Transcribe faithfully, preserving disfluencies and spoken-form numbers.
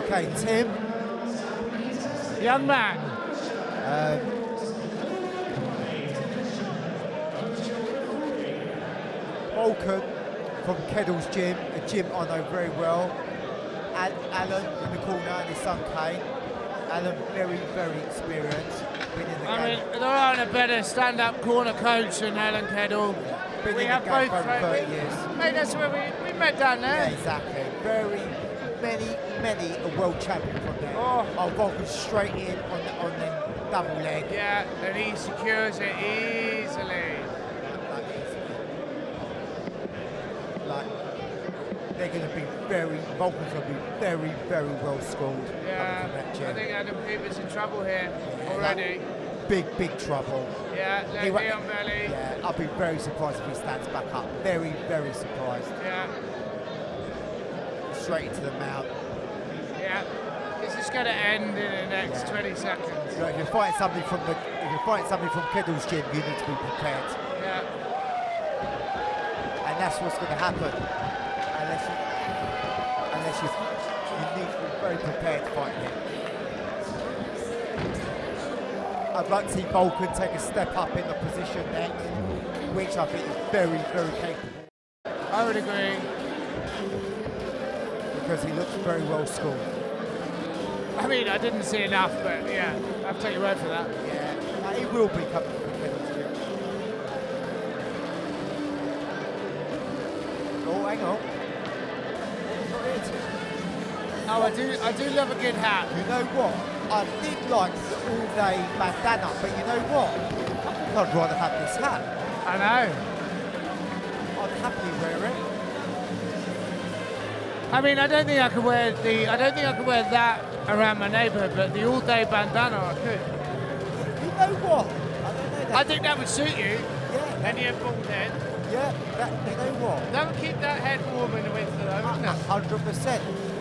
Okay, Tim. Young man. Um, Volkan from Keddle's gym, a gym I know very well. Al Alan in the corner and his son Kane. Alan, very, very experienced. Been in the I game. mean, there aren't a better stand-up corner coach than Alan Keddle. Been we in have the game both for over tra- thirty years. Mate, that's where we, we met down there. Yeah, exactly. Very, many, many a world champion from there. Oh, oh Volkan straight in on the, on them double leg. Yeah, and he secures it easily. Like, like they're going to be very, Volkan's going to be very, very well schooled. Yeah, I think Adam Peeper's in trouble here yeah, already. Like, big, big trouble. Yeah, leg knee on belly. Yeah, I'll be very surprised if he stands back up. Very, very surprised. Yeah. Straight into the mount. Yeah. This is going to end in the next yeah. twenty seconds. Look, if you're fighting somebody from the, if you're fighting somebody from Keddle's gym, you need to be prepared. Yeah. And that's what's going to happen. Unless you, unless you, you need to be very prepared fighting him. I'd like to see Volkan take a step up in the position next, which I think is very, very capable. I would agree. Because he looks very well schooled. I mean, I didn't see enough, but yeah, I'll take your word for that. Yeah, he will be coming from Keddle's gym. Oh, hang on. Not it. Oh, I do, I do love a good hat. You know what? I did like the all-day bandana, but you know what? I think I'd rather have this hat. I know. I'd happily wear it. I mean, I don't think I could wear the, I don't think I could wear that around my neighbourhood, but the all-day bandana I could. You know what? I don't know that. I think that would suit you. Yeah. And you have bald head. Yeah, that, you know what? That would keep that head warm in the winter though, wouldn't it? one hundred percent.